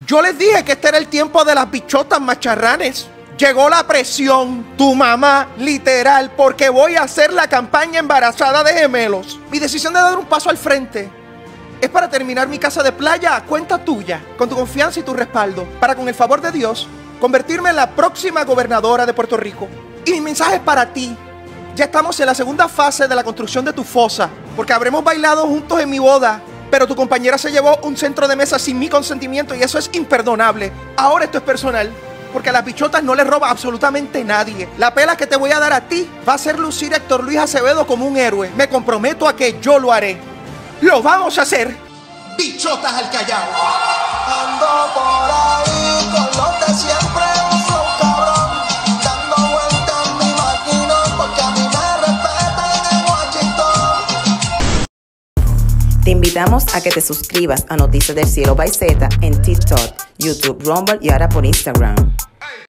Yo les dije que este era el tiempo de las bichotas macharranes. Llegó la presión, tu mamá, literal, porque voy a hacer la campaña embarazada de gemelos. Mi decisión de dar un paso al frente es para terminar mi casa de playa a cuenta tuya, con tu confianza y tu respaldo, para con el favor de Dios, convertirme en la próxima gobernadora de Puerto Rico. Y mi mensaje es para ti. Ya estamos en la segunda fase de la construcción de tu fosa, porque habremos bailado juntos en mi boda, pero tu compañera se llevó un centro de mesa sin mi consentimiento y eso es imperdonable. Ahora esto es personal, porque a las bichotas no les roba absolutamente nadie. La pela que te voy a dar a ti va a hacer lucir a Héctor Luis Acevedo como un héroe. Me comprometo a que yo lo haré. ¡Lo vamos a hacer! ¡Bichotas al Callao! Ando por ahí con los de siempre, un flow cabrón, dando vueltas en mi maquinón, porque a mí me respetan en Washington. Te invitamos a que te suscribas a Noticias del Cielo by Z en TikTok, YouTube, Rumble y ahora por Instagram.